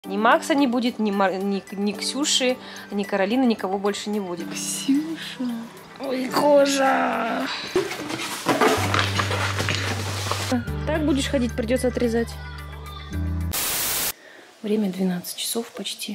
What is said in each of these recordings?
Ни Макса не будет, ни Ксюши, ни Каролины, никого больше не будет. Ксюша. Ой, кожа. Так будешь ходить, придется отрезать. Время 12 часов почти.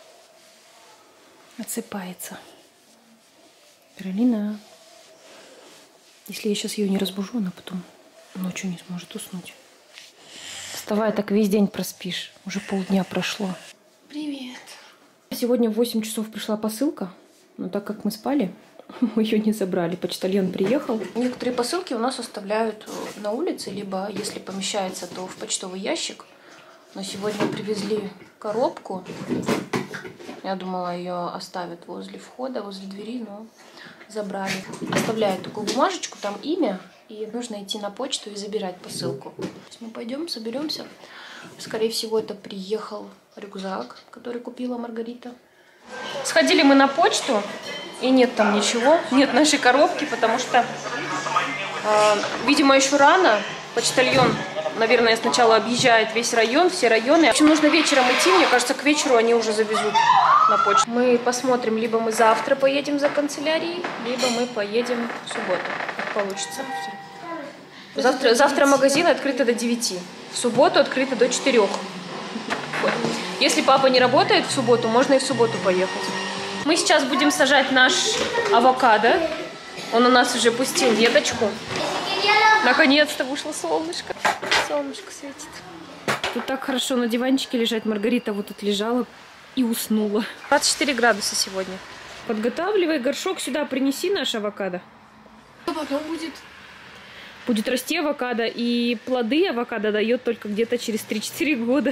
Отсыпается. Каролина. Если я сейчас ее не разбужу, она потом ночью не сможет уснуть. Вставай, так весь день проспишь. Уже полдня прошло. Привет. Сегодня в 8 часов пришла посылка. Но так как мы спали, мы ее не забрали. Почтальон приехал. Некоторые посылки у нас оставляют на улице, либо, если помещается, то в почтовый ящик. Но сегодня привезли коробку. Я думала, ее оставят возле входа, возле двери, но забрали. Оставляют такую бумажечку, там имя, и нужно идти на почту и забирать посылку. Мы пойдем, соберемся. Скорее всего, это приехал рюкзак, который купила Маргарита. Сходили мы на почту, и нет там ничего, нет нашей коробки, потому что, видимо, еще рано. Почтальон, наверное, сначала объезжает весь район, все районы. В общем, нужно вечером идти, мне кажется, к вечеру они уже завезут на почту. Мы посмотрим, либо мы завтра поедем за канцелярией, либо мы поедем в субботу, как получится. Завтра магазины открыты до 9, в субботу открыто до 4. Если папа не работает в субботу, можно и в субботу поехать. Мы сейчас будем сажать наш авокадо. Он у нас уже пустил веточку. Наконец-то вышло солнышко. Солнышко светит. Тут так хорошо на диванчике лежать. Маргарита вот тут лежала и уснула. 24 градуса сегодня. Подготавливай горшок сюда, принеси наш авокадо. Что потом будет? Будет расти авокадо, и плоды авокадо дает только где-то через 3-4 года.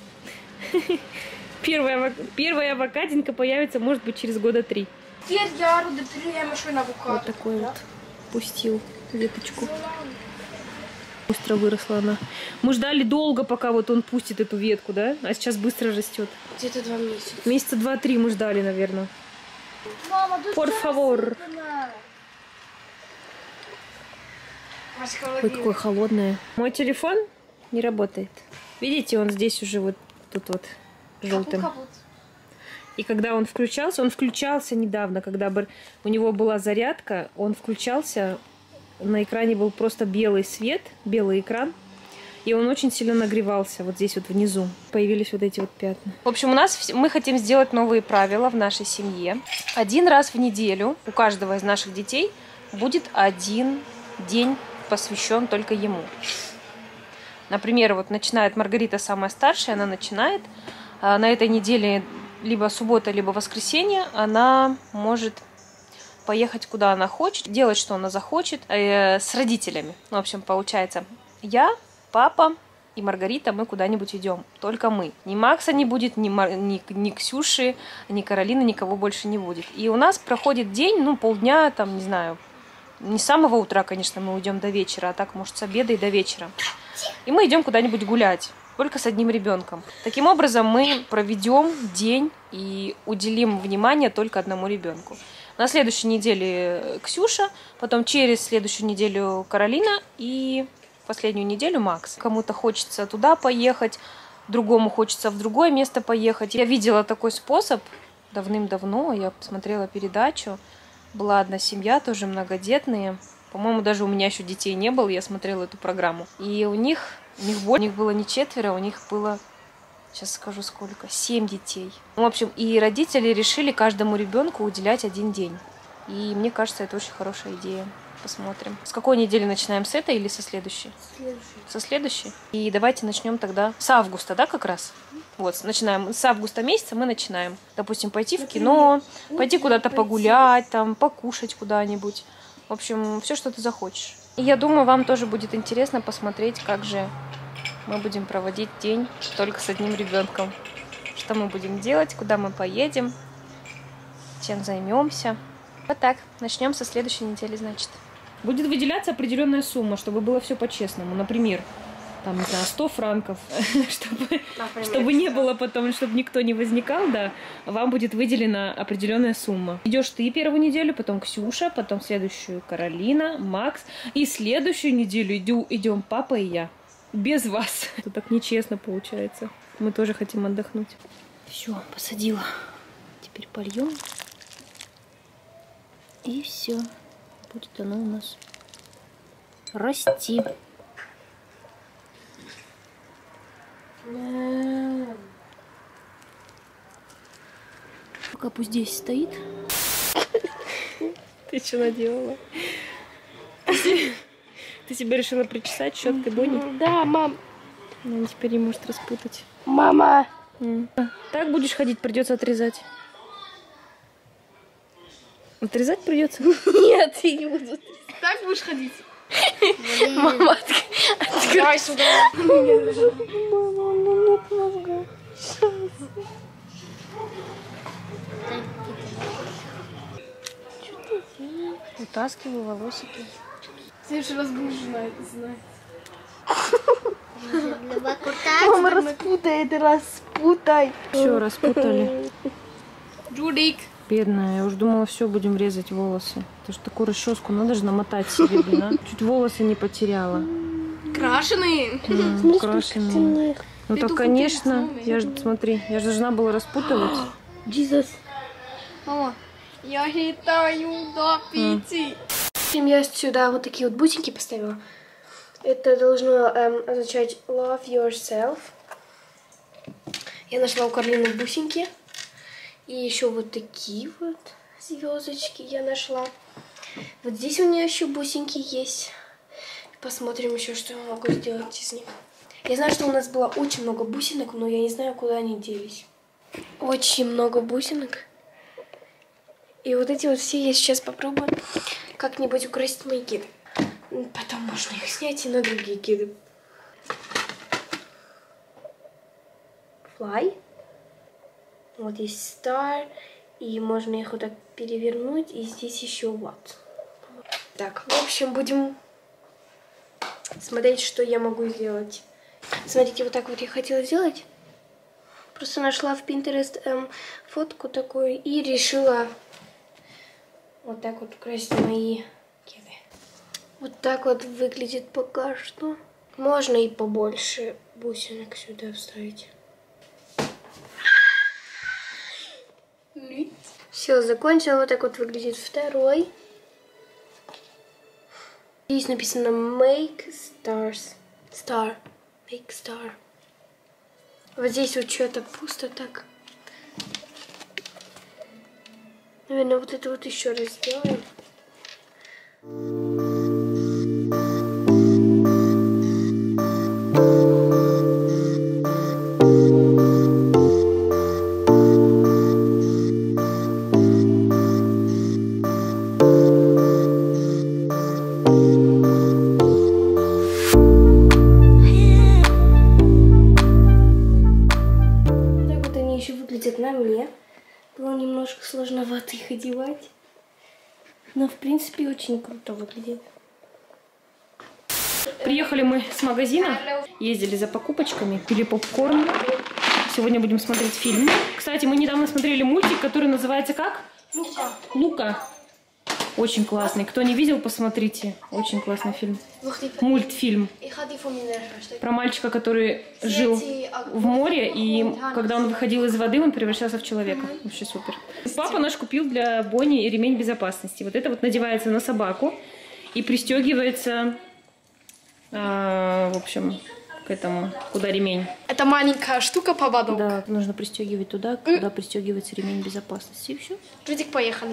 Первая авокадинка появится, может быть, через года 3. Вот такой вот пустил веточку. Быстро выросла она. Мы ждали долго, пока вот он пустит эту ветку, да? А сейчас быстро растет. Где-то 2 месяца. Месяца 2-3 мы ждали, наверное. Por favor. Ой, какое холодное. Мой телефон не работает. Видите, он здесь уже вот тут вот желтым. И когда он включался недавно, когда у него была зарядка, он включался, на экране был просто белый свет, белый экран, и он очень сильно нагревался вот здесь вот внизу. Появились вот эти вот пятна. В общем, мы хотим сделать новые правила в нашей семье. 1 раз в неделю у каждого из наших детей будет 1 день посвящен только ему. Например, вот начинает Маргарита, самая старшая, она начинает на этой неделе либо суббота, либо воскресенье, она может поехать куда она хочет, делать, что она захочет, с родителями. В общем, получается, я, папа и Маргарита, мы куда-нибудь идем. Только мы. Ни Макса не будет, ни Ксюши, ни Каролины, никого больше не будет. И у нас проходит день, ну, полдня, там, не знаю, не с самого утра, конечно, мы уйдем до вечера, а так, может, с обеда и до вечера. И мы идем куда-нибудь гулять, только с одним ребенком. Таким образом, мы проведем день и уделим внимание только одному ребенку. На следующей неделе Ксюша, потом через следующую неделю Каролина и последнюю неделю Макс. Кому-то хочется туда поехать, другому хочется в другое место поехать. Я видела такой способ давным-давно, я посмотрела передачу. Была одна семья, тоже многодетные. По-моему, даже у меня еще детей не было, я смотрела эту программу. И у них было не 4, у них было, сейчас скажу сколько, 7 детей. В общем, и родители решили каждому ребенку уделять 1 день. И мне кажется, это очень хорошая идея. Посмотрим. С какой недели начинаем? С этой или со следующей? Со следующей. И давайте начнем тогда с августа, да, как раз? Вот, начинаем. С августа месяца мы начинаем. Допустим, пойти в кино, пойти куда-то погулять, там, покушать куда-нибудь. В общем, все, что ты захочешь. И я думаю, вам тоже будет интересно посмотреть, как же мы будем проводить день только с одним ребенком. Что мы будем делать, куда мы поедем, чем займемся. Вот так. Начнем со следующей недели, значит. Будет выделяться определенная сумма, чтобы было все по-честному. Например, там, не знаю, 100 франков, чтобы не было потом, чтобы никто не возникал, да, вам будет выделена определенная сумма. Идешь ты первую неделю, потом Ксюша, потом следующую Каролина, Макс, и следующую неделю идем папа и я. Без вас. Это так нечестно получается. Мы тоже хотим отдохнуть. Все, посадила. Теперь польем. И все. Будет оно у нас расти. Пока пусть здесь стоит. Ты что наделала? Ты себя решила причесать щеткой Бонни? Да, мам. Она теперь не может распутать. Мама. Так будешь ходить, придется отрезать. Отрезать придется? Нет, я не буду. Так будешь ходить? Мама, давай сюда. Мама, нет мозга. Утаскиваю волосики. В следующий раз будешь знать. Мама, распутай. Все, распутали. Джудик. Бедная, я уже думала, все, будем резать волосы. Потому что такую расческу надо же намотать себе, блин, а? Чуть волосы не потеряла. Крашеные. Крашеные. Ну так, конечно, я же, смотри, я же должна была распутывать. Джизус. Мама, я хитаю до 5. Я сюда вот такие вот бусинки поставила. Это должно означать love yourself. Я нашла у Карлины бусинки. И еще вот такие вот звездочки я нашла. Вот здесь у нее еще бусинки есть. Посмотрим еще, что я могу сделать из них. Я знаю, что у нас было очень много бусинок, но я не знаю, куда они делись. Очень много бусинок. И вот эти вот все я сейчас попробую как-нибудь украсить мои кеды. Потом можно их снять и на другие кеды. Fly. Вот есть star. И можно их вот так перевернуть. И здесь еще what. Так, в общем, будем смотреть, что я могу сделать. Смотрите, вот так вот я хотела сделать. Просто нашла в Pinterest фотку такую и решила вот так вот украсить мои кеды. Вот так вот выглядит пока что. Можно и побольше бусинок сюда вставить. Все, закончила. Вот так вот выглядит второй. Здесь написано Make Stars. Star. Make Star. Вот здесь вот что-то пусто так. Наверное, вот это вот еще раз сделаем. На мне. Было немножко сложновато их одевать. Но в принципе очень круто выглядит. Приехали мы с магазина, ездили за покупочками, пили попкорн. Сегодня будем смотреть фильм. Кстати, мы недавно смотрели мультик, который называется как? Лука. Лука. Очень классный. Кто не видел, посмотрите. Очень классный фильм. Мультфильм. Про мальчика, который жил в море, и когда он выходил из воды, он превращался в человека. Вообще супер. Папа наш купил для Бонни ремень безопасности. Вот это вот надевается на собаку и пристегивается, в общем, к этому, куда ремень. Это маленькая штука, поводок. Да, нужно пристегивать туда, куда пристегивается ремень безопасности. И все. Джудик, поехали.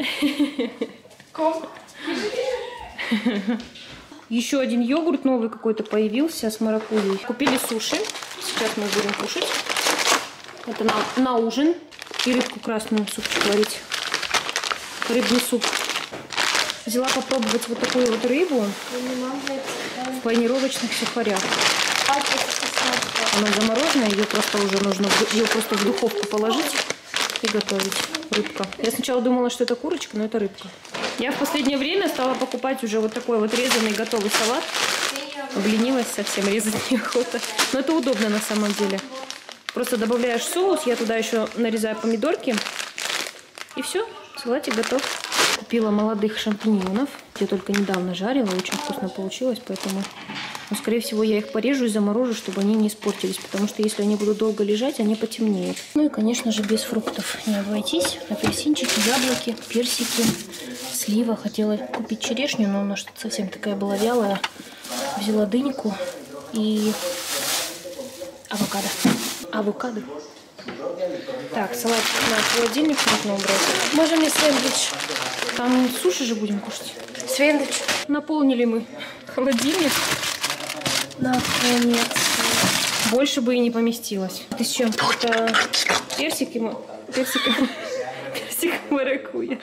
Еще один йогурт новый какой-то появился с маракуйей. Купили суши. Сейчас мы будем кушать. Это на ужин. И рыбку красную супчик варить. Рыбный суп. Взяла попробовать вот такую вот рыбу в панировочных сухарях. Она замороженная, ее просто уже нужно в духовку положить и готовить. Рыбка. Я сначала думала, что это курочка, но это рыбка. Я в последнее время стала покупать уже вот такой вот резанный готовый салат. Обленилась совсем, резать неохота. Но это удобно на самом деле. Просто добавляешь соус, я туда еще нарезаю помидорки. И все, салатик готов. Купила молодых шампиньонов. Я только недавно жарила, очень вкусно получилось, поэтому Но, скорее всего, я их порежу и заморожу, чтобы они не испортились. Потому что если они будут долго лежать, они потемнеют. Ну и, конечно же, без фруктов не обойтись. Апельсинчики, яблоки, персики, слива. Хотела купить черешню, но она что-то совсем такая была вялая. Взяла дыньку и авокадо. Авокадо. Так, салат на холодильник нужно убрать. Можем ли сэндвич? Там суши же будем кушать. Сэндвич. Наполнили мы холодильник. Наконец. Больше бы и не поместилось. Ты с чем? Это персик маракуйя.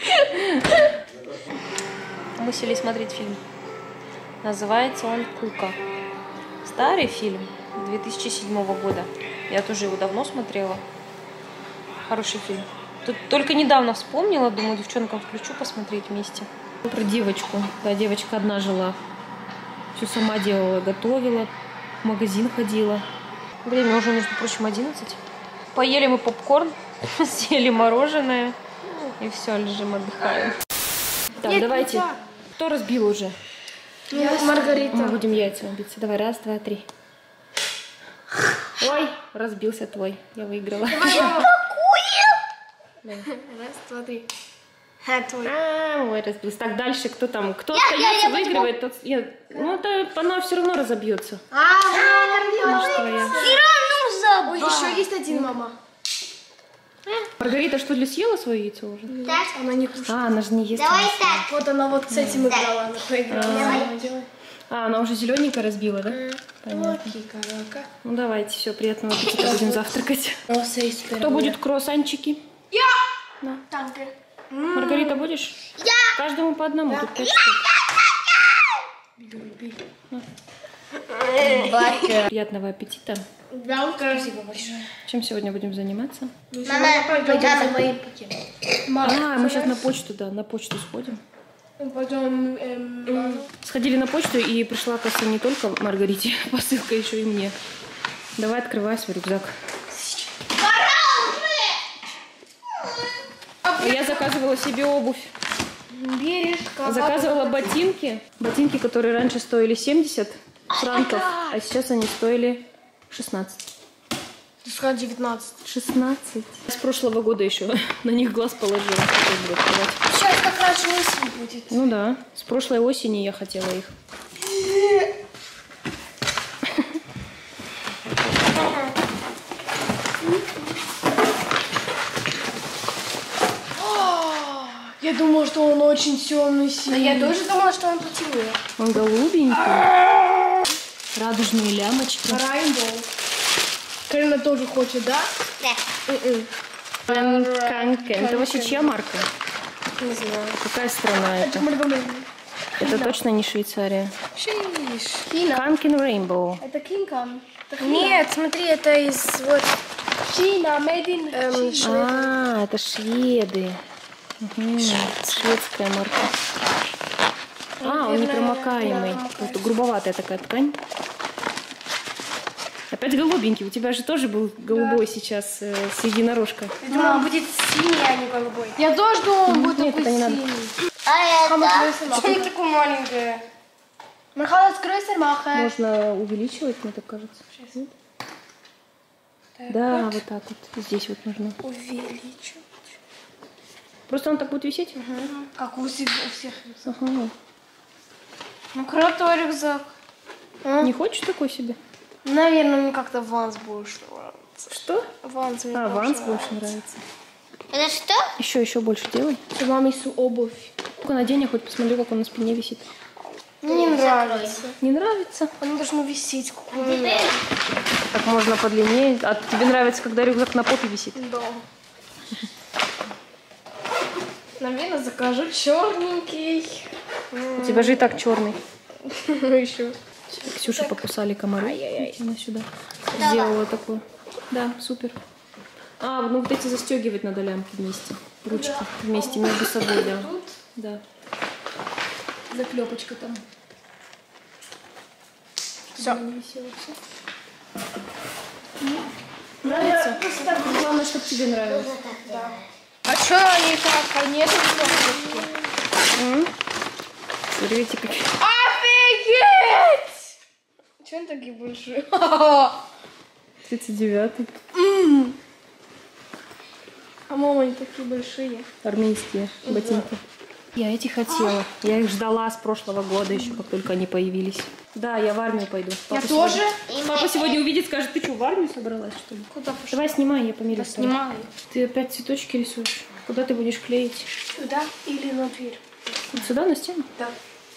Мы сели смотреть фильм. Называется он «Кука». Старый фильм 2007 года. Я тоже его давно смотрела. Хороший фильм. Тут только недавно вспомнила, думаю, девчонкам включу посмотреть вместе. Про девочку. Да, девочка одна жила. Все сама делала, готовила, в магазин ходила. Время уже, между прочим, 11. Поели мы попкорн, съели мороженое. И все, лежим, отдыхаем. Так, нет, давайте. Нельзя. Кто разбил уже? Маргарита. Мы будем яйца биться. Давай, 1, 2, 3. Ой, разбился твой. Я выиграла. Раз, два, три. Ой, разбился. Так, дальше кто там? Кто остается, выигрывает, тот... Ну, это она все равно разобьется. Все равно Ой, еще есть один, мама. Маргарита, что ли, съела свое яйцо уже? Да. Она не кушает. А, она же не ест. Давай так. Вот она вот с этим играла, она проиграла. Она уже зелененько разбила, да? Понятно. Ну, давайте, все, приятного аппетита, будем завтракать. Кто будет круассанчики? Я! Танки. Маргарита, будешь? Я! Каждому по одному, тут 5 штук. Приятного аппетита. Спасибо большое. Чем сегодня будем заниматься? Мама, Мы сейчас на почту, да, на почту сходим. Пойдем. Сходили на почту и пришла, кажется, не только Маргарите посылка, еще и мне. Давай, открывай свой рюкзак. Я заказывала себе обувь. Бережка. Заказывала ботинки. Ботинки, которые раньше стоили 70 франков, а сейчас они стоили 16. Ты сказала 19. 16. С прошлого года еще на них глаз положила. Сейчас как раз осень будет. Ну да, с прошлой осени я хотела их. Я думала, что он очень темный синий. Я тоже думала, что он потемнее. Он голубенький. Радужные лямочки. Рейнбоу. Карина тоже хочет, да? Да. Канкен. Это вообще чья марка? Не знаю. Какая страна это? Это точно не Швейцария. Канкен Рейнбоу. Это Кинкан. Нет, смотри, это из вот Чина, made in Швеция. Это шведы. Угу. Шведская марка. Он непромокаемый. Это грубоватая такая ткань. Опять голубенький. У тебя же тоже был голубой сейчас с единорожкой. Я думала, он будет синий, а не голубой. Я тоже думала, он будет такой синий. Почему такой маленький? Можно увеличивать, мне так кажется. Да, вот так вот. Здесь вот нужно. Увеличивать. Просто он так будет висеть? Как у всех. Ага. Ну, крутой рюкзак. Не хочешь такой себе? Наверное, мне как-то Ванс больше нравится. Что? Ванс мне Ванс больше нравится. Это что? Еще больше делай. Маме су обувь. Ну-ка надень, я хоть посмотрю, как он на спине висит. Мне не нравится. Не нравится? Оно должно висеть. Так можно подлиннее. А тебе нравится, когда рюкзак на попе висит? Да. Наверное, закажу черненький. У тебя же и так черный. Еще. Ксюша покусали комары. Она сюда сделала такую. Да, супер. Ну вот эти застегивать надо лямки вместе. Ручки вместе между собой, да. Да. Заклепочка там. Все. Нравится? Главное, чтобы тебе нравилось. Да. А что они так? Нет, Смотрите, как... Офигеть! Чего они такие большие? 39-й. А мама, они такие большие. Армейские ботинки. Я эти хотела. Я их ждала с прошлого года еще, как только они появились. Да, я в армию пойду. Я тоже. Папа сегодня увидит, скажет, ты что, в армию собралась, что ли? Куда пошла? Давай снимай, я померю. Снимаю. Ты опять цветочки рисуешь? Куда ты будешь клеить? Сюда или на дверь? Вот сюда, на стену? Да.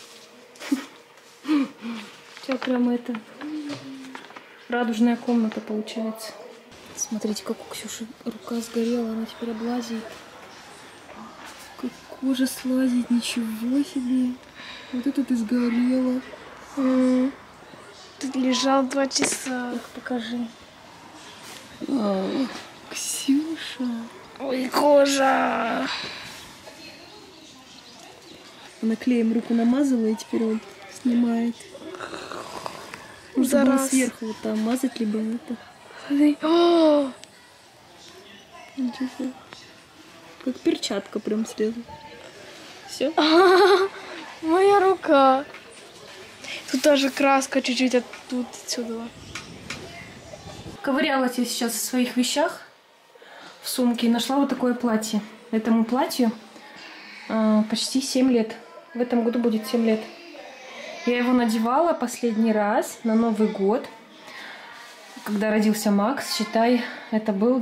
У тебя прямо это... радужная комната получается. Смотрите, как у Ксюши рука сгорела, она теперь облазит. Как кожа слазит, ничего себе. Вот это ты сгорела. Тут лежал 2 часа. Покажи. Ксюша. Ой, кожа. Она клеем руку намазала, и теперь он снимает. Нужно было сверху вот там мазать, либо это. О! Ничего. Как перчатка прям срезала. Все? Моя рука. Тут тоже краска чуть-чуть оттуда, отсюда. Ковырялась я сейчас в своих вещах в сумке и нашла вот такое платье. Этому платью почти 7 лет. В этом году будет 7 лет. Я его надевала последний раз на Новый год, когда родился Макс. Считай, это был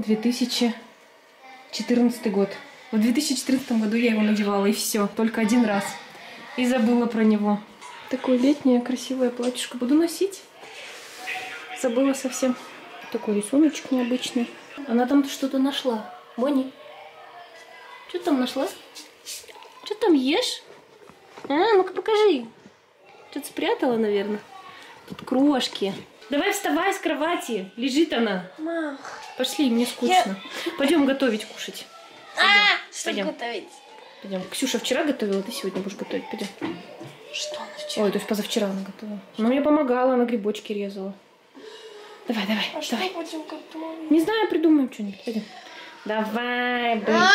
2014 год. В 2014 году я его надевала, и все, только один раз. И забыла про него. Такое летнее красивое платьишко буду носить. Забыла совсем. Такой рисуночек необычный. Она там что-то нашла. Бонни, что там нашла? Что там ешь? Ну-ка покажи. Что-то спрятала, наверное. Тут крошки. Давай вставай с кровати. Лежит она. Мам. Пошли, мне скучно. Пойдем готовить, кушать. Что готовить? Пойдем. Ксюша вчера готовила, ты сегодня будешь готовить. Пойдем. Что она вчера? Ой, то есть позавчера она готовила. Но мне помогала, она грибочки резала. Давай, давай, А давай. что будем готовить? Не знаю, придумаем что-нибудь. Пойдем. Давай, быстро.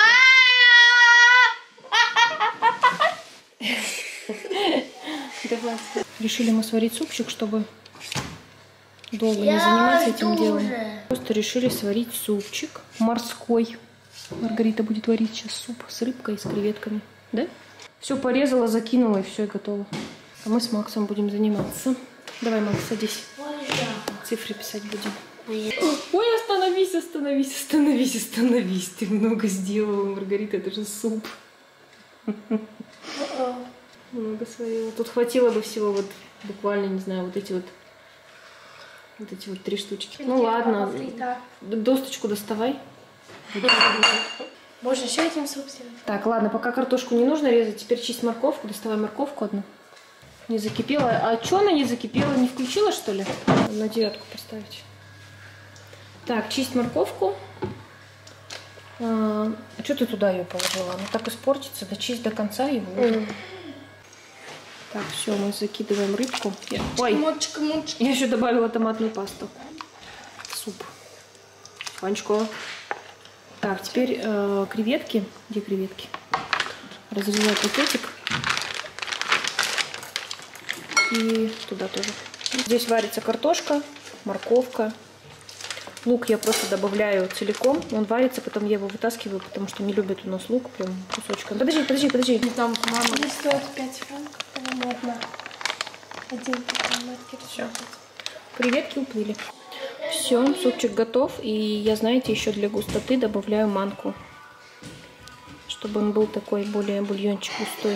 Давай. Решили мы сварить супчик, чтобы долго не заниматься этим делом. Просто решили сварить супчик морской. Маргарита будет варить сейчас суп с рыбкой и с креветками. Да? Все порезала, закинула и все, и готово. А мы с Максом будем заниматься. Давай, Макс, садись. Цифры писать будем. Ой, остановись, остановись, остановись, остановись. Ты много сделала, Маргарита, это же суп. Много сварила. Тут хватило бы всего вот буквально, не знаю, вот эти вот 3 штучки. Ну ладно, досточку доставай. Можно еще этим суп сделать? Так, ладно, пока картошку не нужно резать, теперь чисть морковку. Доставай морковку одну. Не закипела. А что она не закипела? Не включила, что ли? На 9 поставить. Так, чисть морковку. А что ты туда ее положила? Она так испортится. Да чисть до конца и выложи. Так, все, мы закидываем рыбку. Ой, я еще добавила томатную пасту. Суп. Ванечко. Так, теперь креветки. Где креветки? Разрезаю пакетик. И туда тоже. Здесь варится картошка, морковка. Лук я просто добавляю целиком. Он варится, потом я его вытаскиваю, потому что не любят у нас лук прям кусочком. Подожди. Там мама. Не стоит 5 франков, по-моему, одна. Один маркер. Все. Креветки уплыли. Все, супчик готов. И я, знаете, еще для густоты добавляю манку. Чтобы он был такой более бульончик густой.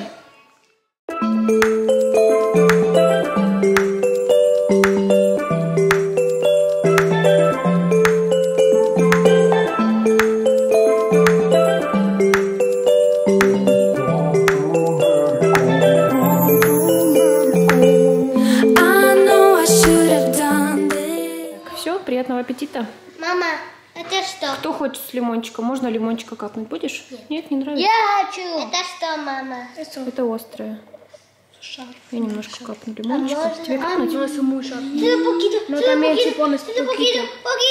Приятного аппетита. Мама, это что? Кто хочет с лимончиком? Можно лимончика капнуть? Будешь? Нет, не нравится? Я хочу. Это что, мама? Это острое. Шар. Я немножко капну лимончика. Тебе капнуть? Ну, саму шар. No poquito. También si pones Poquito.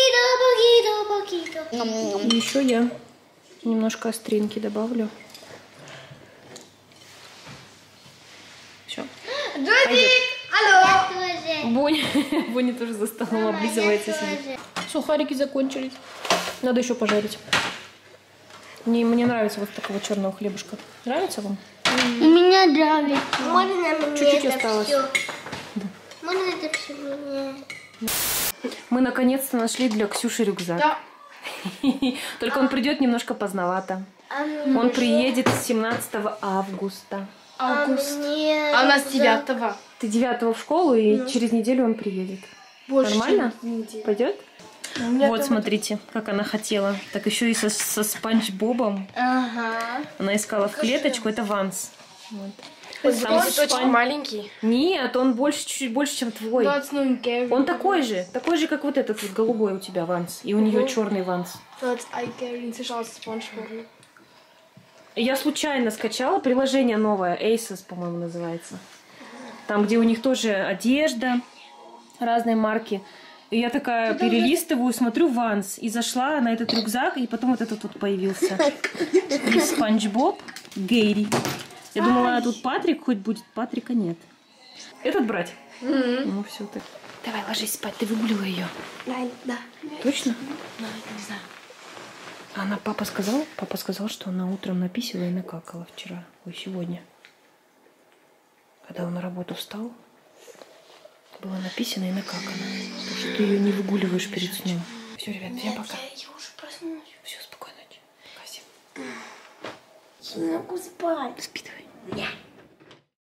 И еще я немножко остринки добавлю. Все. Я тоже. Боня тоже за столом облизывается. Сидит. Сухарики закончились. Надо еще пожарить. Мне нравится вот такого черного хлебушка. Нравится вам? У меня нравится. Можно Чуть-чуть осталось. Да. Можно это все? Мы наконец-то нашли для Ксюши рюкзак. Да. Только он придет немножко поздновато. Он приедет 17 августа. Август. Мне А у нас 9-го. Ты 9 в школу, и через неделю он приедет. Больше, Нормально? чем неделю. Пойдет? Вот, смотрите, как она хотела. Так еще и со Спанч Бобом. Ага. Она искала в клеточку. Это Ванс. Вот. Там цветочек маленький. Нет, он больше, чуть-чуть больше, чем твой. Он такой же, как вот этот вот голубой у тебя Ванс. И у нее черный Ванс. Я случайно скачала приложение новое, Asos, по-моему, называется. Там, где у них тоже одежда, разные марки. И я такая перелистываю, смотрю Ванс. И зашла на этот рюкзак, и потом вот этот вот появился. И Спанч Боб, Гэри. Я думала, тут Патрик хоть будет. Патрика нет. Этот брать? Ну, все так. Давай, ложись спать, ты выгуливай ее. Да. Точно? Да, не знаю. Она, папа сказал, что она утром написала и накакала вчера. Ой, сегодня. Когда он на работу встал, было написано и накакано. Так что ты ее не выгуливаешь перед сном. Все, ребят, всем пока. Я уже проснулась. Все, спокойной ночи. Кася. Я не могу спать. Спи давай. Нет.